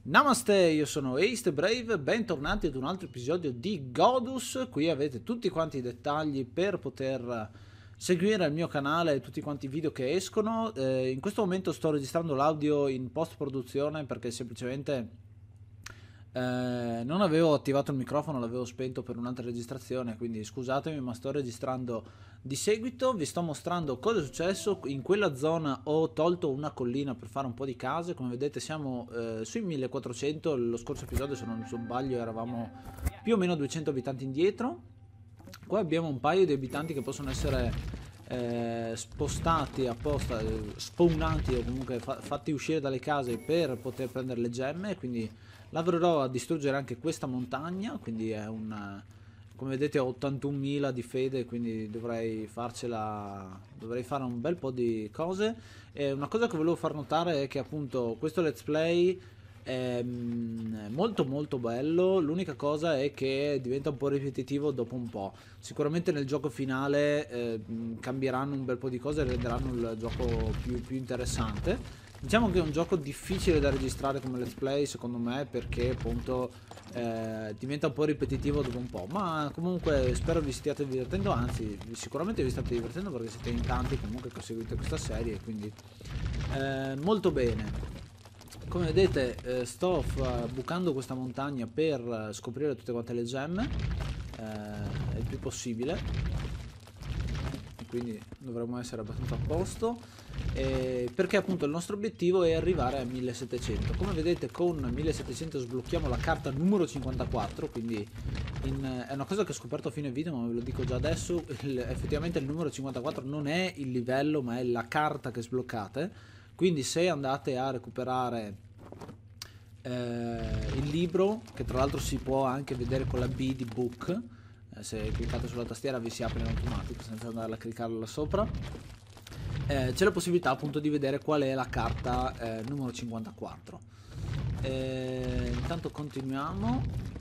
Namaste, io sono Ace the Brave, bentornati ad un altro episodio di Godus. Qui avete tutti quanti i dettagli per poter seguire il mio canale e tutti quanti i video che escono. In questo momento sto registrando l'audio in post-produzione perché semplicemente non avevo attivato il microfono, l'avevo spento per un'altra registrazione, quindi scusatemi, ma sto registrando di seguito. Vi sto mostrando cosa è successo. In quella zona ho tolto una collina per fare un po' di case. Come vedete siamo sui 1400. Lo scorso episodio, se non sbaglio, eravamo più o meno 200 abitanti indietro. Qua abbiamo un paio di abitanti che possono essere spostati apposta, spawnati o comunque fatti uscire dalle case per poter prendere le gemme, quindi lavorerò a distruggere anche questa montagna. Quindi è un, come vedete, ho 81.000 di fede, quindi dovrei farcela, dovrei fare un bel po' di cose. E una cosa che volevo far notare è che appunto questo let's play è molto molto bello. L'unica cosa è che diventa un po' ripetitivo dopo un po'. Sicuramente nel gioco finale cambieranno un bel po' di cose e renderanno il gioco più interessante. Diciamo che è un gioco difficile da registrare come let's play secondo me, perché appunto diventa un po' ripetitivo dopo un po', ma comunque spero vi stiate divertendo, anzi sicuramente vi state divertendo perché siete in tanti comunque che seguite questa serie, quindi molto bene. Come vedete sto bucando questa montagna per scoprire tutte quante le gemme il più possibile, quindi dovremmo essere abbastanza a posto, perché appunto il nostro obiettivo è arrivare a 1700. Come vedete con 1700 sblocchiamo la carta numero 54, quindi è una cosa che ho scoperto a fine video, ma ve lo dico già adesso, effettivamente il numero 54 non è il livello ma è la carta che sbloccate. Quindi se andate a recuperare il libro, che tra l'altro si può anche vedere con la B di book, se cliccate sulla tastiera vi si apre in automatico senza andare a cliccarla là sopra, c'è la possibilità appunto di vedere qual è la carta numero 54. Intanto continuiamo.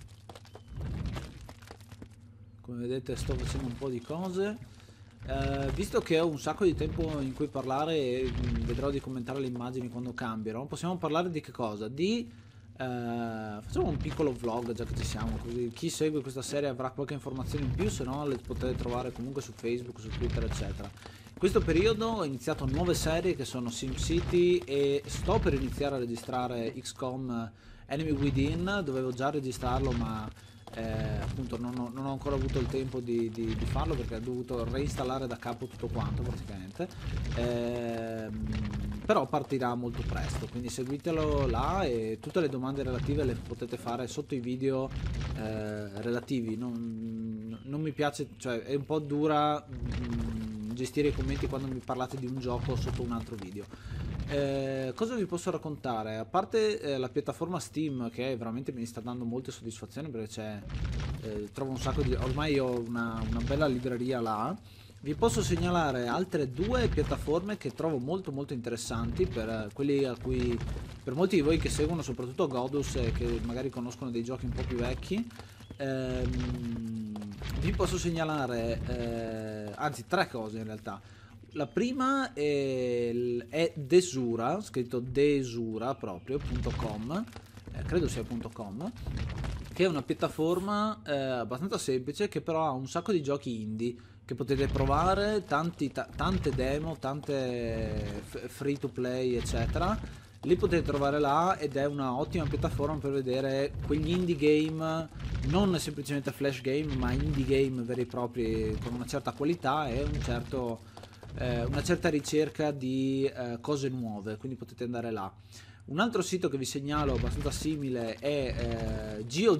Come vedete sto facendo un po' di cose. Visto che ho un sacco di tempo in cui parlare e vedrò di commentare le immagini quando cambierò, possiamo parlare di che cosa? Facciamo un piccolo vlog già che ci siamo, così chi segue questa serie avrà qualche informazione in più, se no le potete trovare comunque su Facebook, su Twitter eccetera. In questo periodo ho iniziato nuove serie che sono SimCity e sto per iniziare a registrare XCOM Enemy Within. Dovevo già registrarlo ma appunto non ho ancora avuto il tempo di farlo perché ho dovuto reinstallare da capo tutto quanto praticamente. Però partirà molto presto, quindi seguitelo là e tutte le domande relative le potete fare sotto i video relativi. Non mi piace, cioè è un po' dura gestire i commenti quando mi parlate di un gioco sotto un altro video. Cosa vi posso raccontare? A parte la piattaforma Steam, che veramente mi sta dando molte soddisfazioni perché c'è, trovo un sacco di, ormai ho una bella libreria là. Vi posso segnalare altre due piattaforme che trovo molto molto interessanti per quelli a cui, per molti di voi che seguono soprattutto Godus e che magari conoscono dei giochi un po' più vecchi. Vi posso segnalare anzi tre cose in realtà. La prima è Desura, scritto Desura proprio.com, credo sia .com, che è una piattaforma abbastanza semplice che però ha un sacco di giochi indie che potete provare, tante demo, tante free to play eccetera. Li potete trovare là ed è una ottima piattaforma per vedere quegli indie game, non semplicemente flash game ma indie game veri e propri con una certa qualità e una certa ricerca di cose nuove, quindi potete andare là. Un altro sito che vi segnalo abbastanza simile è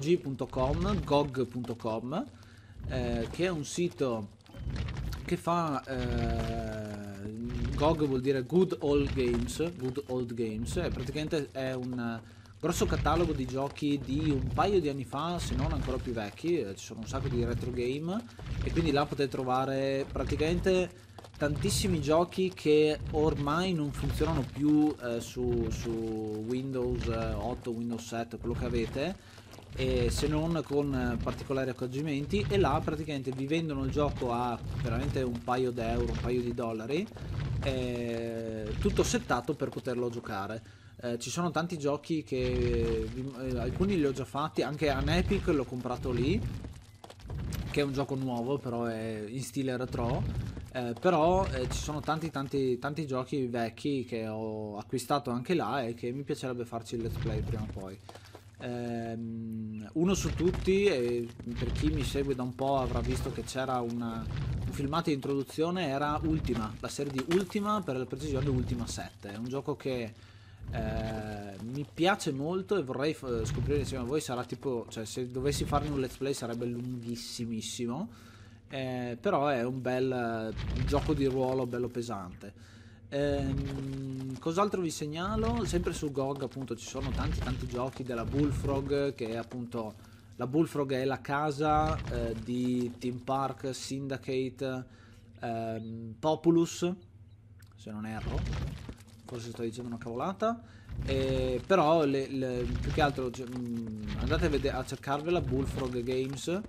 gog.com, che è un sito che fa GOG vuol dire Good Old Games, e praticamente è un grosso catalogo di giochi di un paio di anni fa, se non ancora più vecchi. Ci sono un sacco di retro game e quindi là potete trovare praticamente tantissimi giochi che ormai non funzionano più su Windows 8, Windows 7, quello che avete, se non con particolari accorgimenti, e là praticamente vi vendono il gioco a veramente un paio d'euro, un paio di dollari, tutto settato per poterlo giocare. Ci sono tanti giochi che alcuni li ho già fatti, anche an Epic l'ho comprato lì, che è un gioco nuovo, però è in stile retro. Però ci sono tanti giochi vecchi che ho acquistato anche là e che mi piacerebbe farci il let's play prima o poi. Uno su tutti, e per chi mi segue da un po' avrà visto che c'era un filmato di introduzione, era Ultima, la serie di Ultima, per la precisione Ultima 7. È un gioco che mi piace molto e vorrei scoprire insieme a voi. Sarà tipo, cioè, se dovessi farne un let's play sarebbe lunghissimissimo, però è un bel gioco di ruolo bello pesante. Cos'altro vi segnalo? Sempre su GOG appunto ci sono tanti giochi della Bullfrog, che è appunto, la Bullfrog è la casa di Theme Park, Syndicate, Populous, se non erro, forse sto dicendo una cavolata. Però più che altro andate a cercarvela, Bullfrog Games.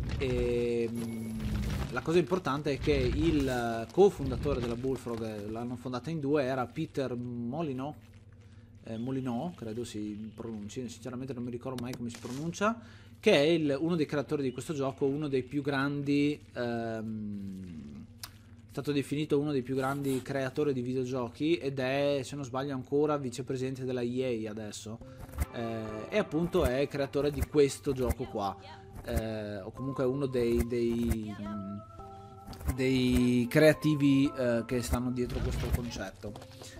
La cosa importante è che il cofondatore della Bullfrog, l'hanno fondata in due, era Peter Molyneux, credo si pronunci, sinceramente non mi ricordo mai come si pronuncia, che è uno dei creatori di questo gioco, uno dei più grandi, è stato definito uno dei più grandi creatori di videogiochi, ed è, se non sbaglio, ancora vicepresidente della EA adesso, e appunto è creatore di questo gioco qua, o comunque uno dei creativi che stanno dietro questo concetto.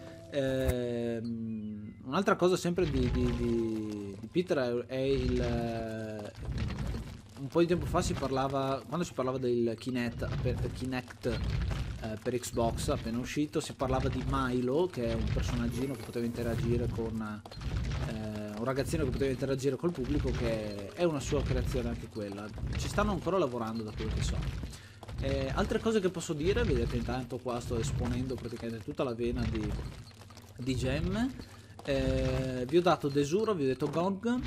Un'altra cosa sempre di Peter è un po' di tempo fa quando si parlava del Kinect per Xbox appena uscito, si parlava di Milo, che è un personaggino che poteva interagire con un ragazzino che poteva interagire col pubblico, che è una sua creazione anche quella. Ci stanno ancora lavorando da quello che so. Altre cose che posso dire, vedete intanto qua sto esponendo praticamente tutta la vena di gemme. Vi ho dato Desuro, vi ho detto GOG,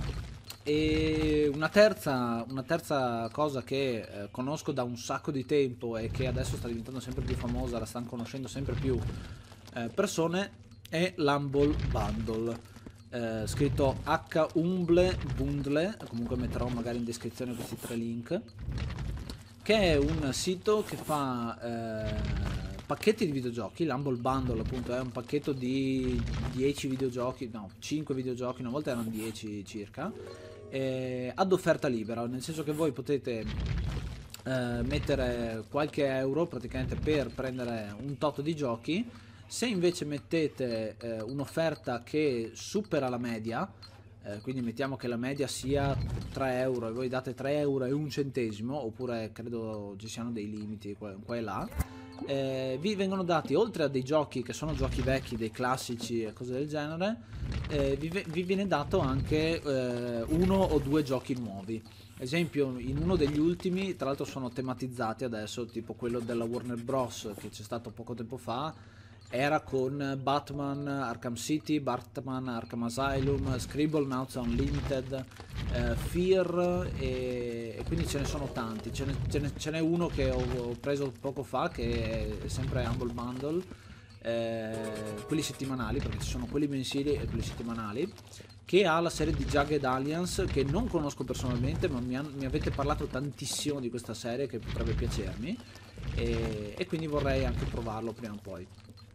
e una terza cosa che conosco da un sacco di tempo e che adesso sta diventando sempre più famosa, la stanno conoscendo sempre più persone, è l'Humble Bundle. Scritto H-Humble Bundle, comunque metterò magari in descrizione questi 3 link, che è un sito che fa pacchetti di videogiochi. L'Humble Bundle appunto è un pacchetto di 10 videogiochi, no, 5 videogiochi, una volta erano 10 circa, ad offerta libera, nel senso che voi potete mettere qualche euro praticamente per prendere un tot di giochi. Se invece mettete un'offerta che supera la media, quindi mettiamo che la media sia 3 euro e voi date 3 euro e un centesimo, oppure credo ci siano dei limiti qua e là, vi vengono dati, oltre a dei giochi che sono giochi vecchi, dei classici e cose del genere, vi viene dato anche 1 o 2 giochi nuovi. Esempio, in uno degli ultimi, tra l'altro sono tematizzati adesso, tipo quello della Warner Bros. Che c'è stato poco tempo fa, era con Batman Arkham City, Batman Arkham Asylum, Scribblenauts Unlimited, Fear, e quindi ce ne sono tanti. Ce n'è uno che ho preso poco fa, che è sempre Humble Bundle, quelli settimanali, perché ci sono quelli mensili e quelli settimanali, che ha la serie di Jagged Alliance, che non conosco personalmente, ma mi avete parlato tantissimo di questa serie che potrebbe piacermi, e quindi vorrei anche provarlo prima o poi.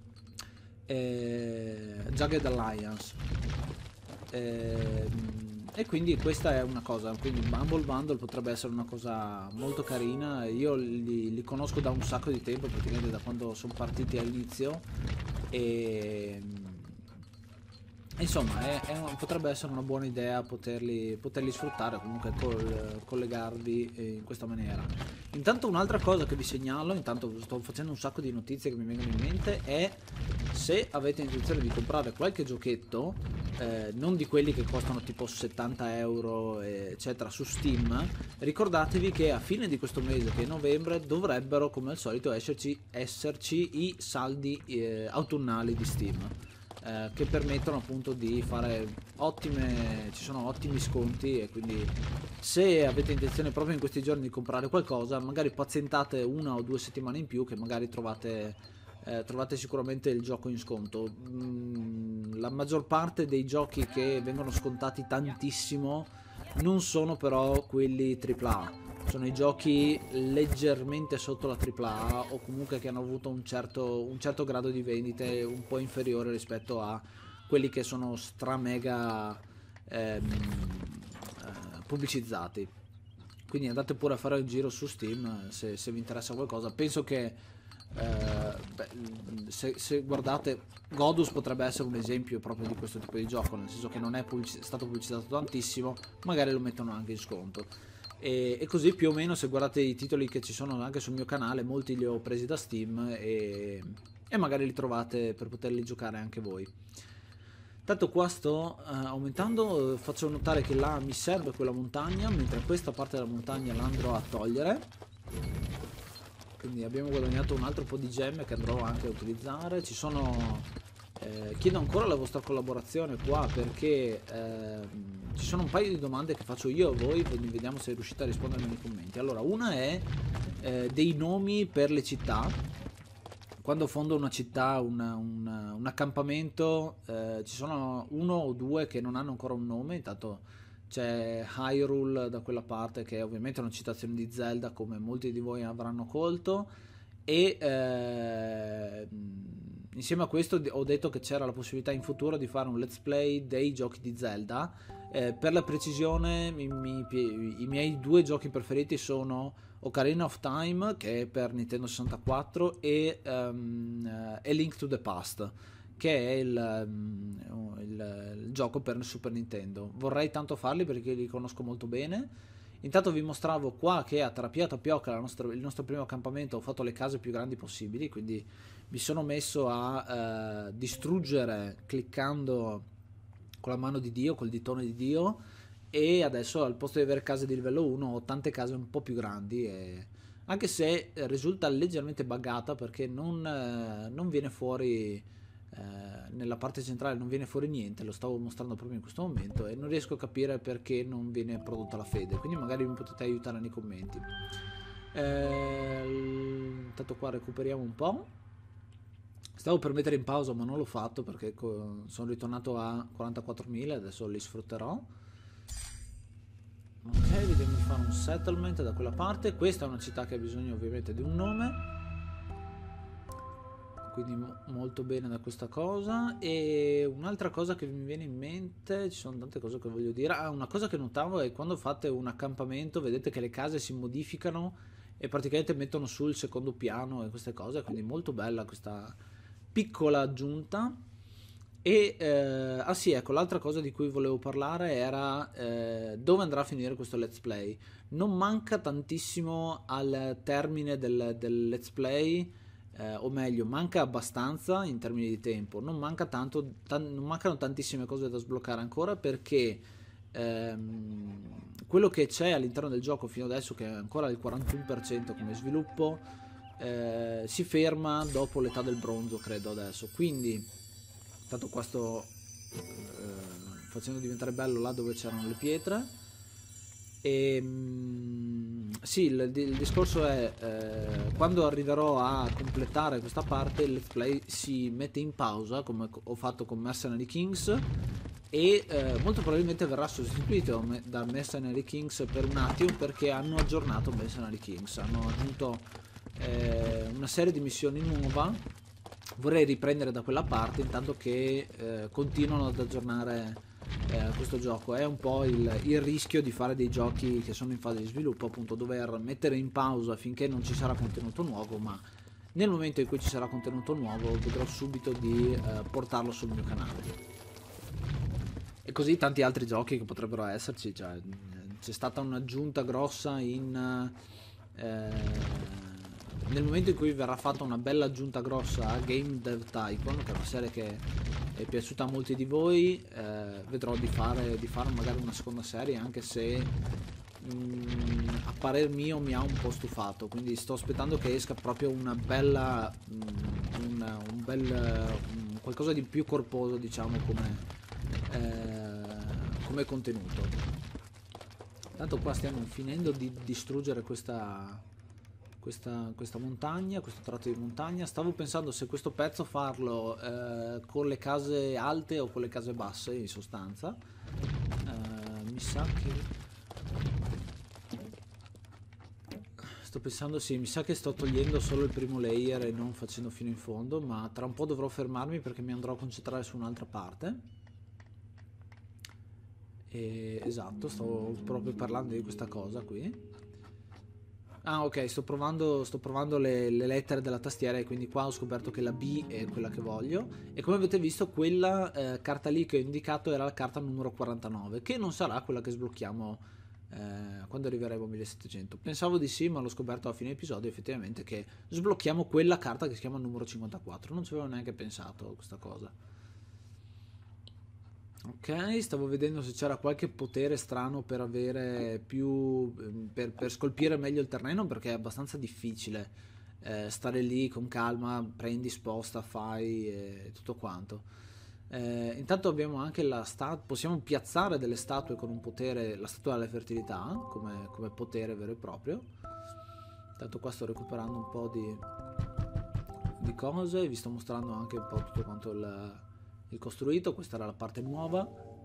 Jagged Alliance, e quindi questa è una cosa, quindi Humble Bundle potrebbe essere una cosa molto carina. Io li conosco da un sacco di tempo, praticamente da quando sono partiti all'inizio, e insomma potrebbe essere una buona idea poterli sfruttare, comunque collegarvi in questa maniera. Intanto un'altra cosa che vi segnalo, intanto sto facendo un sacco di notizie che mi vengono in mente, è se avete intenzione di comprare qualche giochetto, non di quelli che costano tipo 70 euro eccetera su Steam, ricordatevi che a fine di questo mese, che è novembre, dovrebbero come al solito esserci i saldi autunnali di Steam, che permettono appunto di fare ci sono ottimi sconti, e quindi se avete intenzione proprio in questi giorni di comprare qualcosa, magari pazientate 1 o 2 settimane in più, che magari trovate trovate sicuramente il gioco in sconto. La maggior parte dei giochi che vengono scontati tantissimo non sono però quelli AAA, sono i giochi leggermente sotto la AAA o comunque che hanno avuto un certo grado di vendite un po' inferiore rispetto a quelli che sono stra mega pubblicizzati. Quindi andate pure a fare il giro su Steam se vi interessa qualcosa. Penso che se guardate, Godus potrebbe essere un esempio proprio di questo tipo di gioco, nel senso che non è stato pubblicizzato tantissimo, magari lo mettono anche in sconto. E così più o meno, se guardate i titoli che ci sono anche sul mio canale, molti li ho presi da Steam e magari li trovate per poterli giocare anche voi. Tanto qua sto aumentando, faccio notare che là mi serve quella montagna, mentre questa parte della montagna la andrò a togliere. Quindi abbiamo guadagnato un altro po' di gemme che andrò anche a utilizzare. Chiedo ancora la vostra collaborazione qua, perché ci sono un paio di domande che faccio io a voi, vediamo se riuscite a rispondermi nei commenti. Allora, una è dei nomi per le città. Quando fondo una città, un accampamento, ci sono uno o due che non hanno ancora un nome. Intanto c'è Hyrule da quella parte, che è ovviamente una citazione di Zelda, come molti di voi avranno colto, e insieme a questo ho detto che c'era la possibilità in futuro di fare un let's play dei giochi di Zelda. Per la precisione, i miei due giochi preferiti sono Ocarina of Time, che è per Nintendo 64, e A Link to the Past, che è il gioco per Super Nintendo. Vorrei tanto farli perché li conosco molto bene. Intanto vi mostravo qua che a Terapia Tapioca, il nostro primo accampamento, ho fatto le case più grandi possibili, quindi mi sono messo a distruggere cliccando con la mano di Dio, col ditone di Dio, e adesso al posto di avere case di livello 1 ho tante case un po' più grandi, anche se risulta leggermente buggata perché non viene fuori nella parte centrale, non viene fuori niente. Lo stavo mostrando proprio in questo momento e non riesco a capire perché non viene prodotta la fede, quindi magari mi potete aiutare nei commenti. Intanto qua recuperiamo un po'. Stavo per mettere in pausa ma non l'ho fatto perché sono ritornato a 44.000, adesso li sfrutterò. Ok, vediamo di fare un settlement da quella parte. Questa è una città che ha bisogno ovviamente di un nome, quindi molto bene da questa cosa. E un'altra cosa che mi viene in mente, ci sono tante cose che voglio dire. Una cosa che notavo è quando fate un accampamento, vedete che le case si modificano e praticamente mettono sul secondo piano e queste cose, quindi molto bella questa piccola aggiunta. E sì, ecco, l'altra cosa di cui volevo parlare era dove andrà a finire questo let's play. Non manca tantissimo al termine del let's play, o meglio, manca abbastanza in termini di tempo. Non manca tanto, non mancano tantissime cose da sbloccare ancora, perché quello che c'è all'interno del gioco fino adesso, che è ancora il 41% come sviluppo, si ferma dopo l'età del bronzo, credo adesso. Quindi tanto qua sto facendo diventare bello là dove c'erano le pietre. E sì, il discorso è quando arriverò a completare questa parte il let's play si mette in pausa, come ho fatto con Mercenary Kings, e molto probabilmente verrà sostituito da Mercenary Kings per un attimo, perché hanno aggiornato Mercenary Kings, hanno aggiunto una serie di missioni nuova. Vorrei riprendere da quella parte intanto che continuano ad aggiornare questo gioco. È un po' il rischio di fare dei giochi che sono in fase di sviluppo, appunto dover mettere in pausa finché non ci sarà contenuto nuovo, ma nel momento in cui ci sarà contenuto nuovo vedrò subito di portarlo sul mio canale. E così tanti altri giochi che potrebbero esserci, cioè, c'è stata un'aggiunta grossa nel momento in cui verrà fatta una bella aggiunta grossa a Game Dev Tycoon, che è una serie che è piaciuta a molti di voi, vedrò di fare magari una seconda serie, anche se a parer mio mi ha un po' stufato, quindi sto aspettando che esca proprio una bella qualcosa di più corposo, diciamo, come contenuto. Tanto qua stiamo finendo di distruggere questa questa montagna, questo tratto di montagna. Stavo pensando se questo pezzo farlo con le case alte o con le case basse, in sostanza. Mi sa che... Sto pensando, sì, mi sa che sto togliendo solo il primo layer e non facendo fino in fondo, ma tra un po' dovrò fermarmi perché mi andrò a concentrare su un'altra parte. Esatto, stavo proprio parlando di questa cosa qui. Ah, ok, sto provando le lettere della tastiera e quindi qua ho scoperto che la B è quella che voglio. E come avete visto, quella carta lì che ho indicato era la carta numero 49, che non sarà quella che sblocchiamo quando arriveremo a 1700. Pensavo di sì, ma l'ho scoperto a fine episodio effettivamente che sblocchiamo quella carta che si chiama numero 54. Non ci avevo neanche pensato a questa cosa. Ok, stavo vedendo se c'era qualche potere strano per avere più... per scolpire meglio il terreno, perché è abbastanza difficile stare lì con calma, prendi, sposta, fai e tutto quanto. Intanto abbiamo anche la statua, possiamo piazzare delle statue con un potere, la statua della fertilità, come potere vero e proprio. Intanto qua sto recuperando un po' di cose, vi sto mostrando anche un po' tutto quanto il costruito. Questa era la parte nuova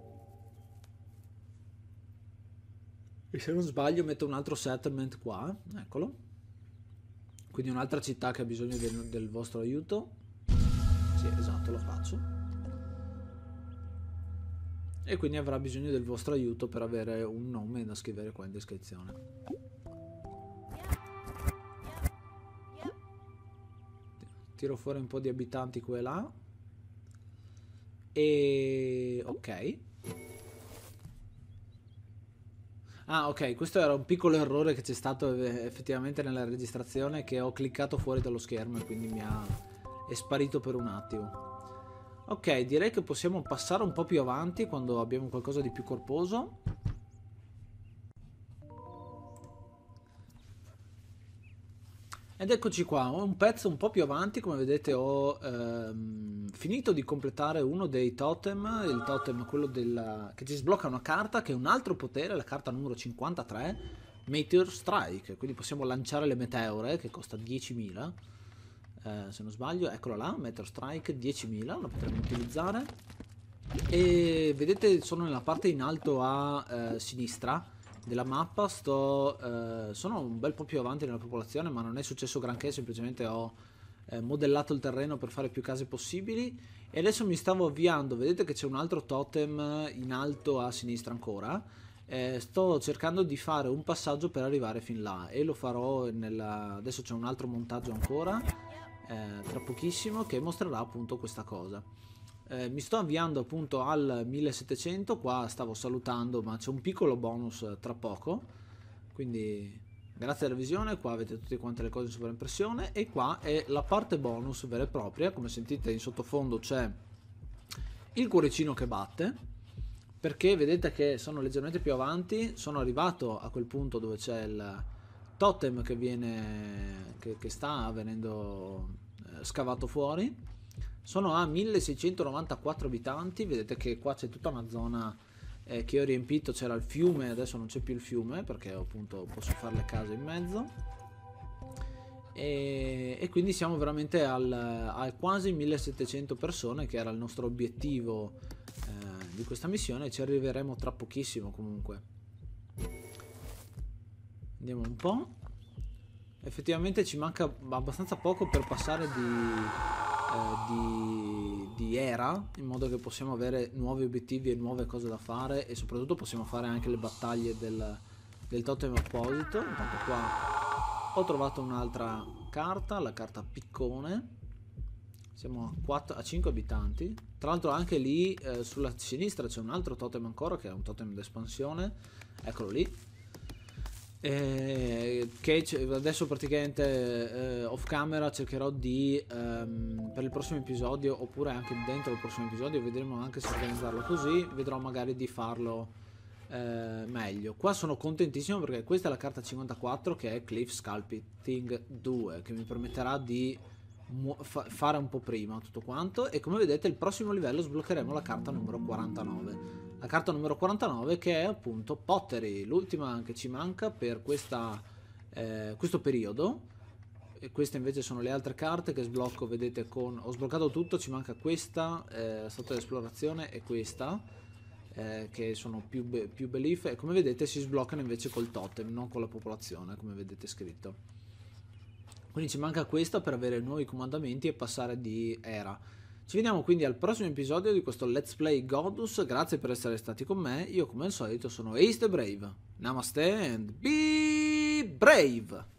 e se non sbaglio metto un altro settlement qua, eccolo, quindi un'altra città che ha bisogno del vostro aiuto. Sì, esatto, lo faccio. E quindi avrà bisogno del vostro aiuto per avere un nome da scrivere qua in descrizione. Tiro fuori un po' di abitanti qua e là. E ok. Ah, ok, questo era un piccolo errore che c'è stato effettivamente nella registrazione, che ho cliccato fuori dallo schermo e quindi è sparito per un attimo. Ok, direi che possiamo passare un po' più avanti quando abbiamo qualcosa di più corposo. Ed eccoci qua, ho un pezzo un po' più avanti, come vedete ho finito di completare uno dei totem, il totem quello che ci sblocca una carta che è un altro potere, la carta numero 53, Meteor Strike, quindi possiamo lanciare le meteore che costa 10.000, se non sbaglio, eccola là, Meteor Strike 10.000, la potremo utilizzare. E vedete sono nella parte in alto a sinistra della mappa, sono un bel po' più avanti nella popolazione, ma non è successo granché, semplicemente ho modellato il terreno per fare più case possibili e adesso mi stavo avviando, vedete che c'è un altro totem in alto a sinistra ancora, sto cercando di fare un passaggio per arrivare fin là e lo farò adesso c'è un altro montaggio ancora tra pochissimo che mostrerà appunto questa cosa. Mi sto avviando appunto al 1700, qua stavo salutando ma c'è un piccolo bonus tra poco, quindi grazie alla visione. Qua avete tutte quante le cose in sovraimpressione e qua è la parte bonus vera e propria, come sentite in sottofondo c'è il cuoricino che batte, perché vedete che sono leggermente più avanti, sono arrivato a quel punto dove c'è il totem che sta venendo scavato fuori. Sono a 1694 abitanti, vedete che qua c'è tutta una zona che ho riempito, c'era il fiume, adesso non c'è più il fiume perché appunto posso fare le case in mezzo. E quindi siamo veramente al quasi 1700 persone, che era il nostro obiettivo di questa missione, ci arriveremo tra pochissimo comunque. Andiamo un po'. Effettivamente ci manca abbastanza poco per passare di era, in modo che possiamo avere nuovi obiettivi e nuove cose da fare e soprattutto possiamo fare anche le battaglie del totem apposito. Intanto qua ho trovato un'altra carta, la carta piccone. Siamo a 5 abitanti. Tra l'altro anche lì sulla sinistra c'è un altro totem ancora, che è un totem d'espansione, eccolo lì. Che adesso praticamente off camera cercherò di per il prossimo episodio, oppure anche dentro il prossimo episodio, vedremo anche se organizzarlo così, vedrò magari di farlo meglio. Qua sono contentissimo perché questa è la carta 54 che è Cliff Sculpting 2, che mi permetterà di fare un po' prima tutto quanto, e come vedete il prossimo livello sbloccheremo la carta numero 49. La carta numero 49 che è appunto Pottery, l'ultima che ci manca per questo periodo, E queste invece sono le altre carte che sblocco, vedete, con... Ho sbloccato tutto, ci manca questa, sotto l'esplorazione, e questa, che sono più belief, e come vedete si sbloccano invece col totem, non con la popolazione, come vedete scritto. Quindi ci manca questa per avere nuovi comandamenti e passare di era. Ci vediamo quindi al prossimo episodio di questo Let's Play Godus, grazie per essere stati con me, io come al solito sono Ace the Brave. Namaste and be brave!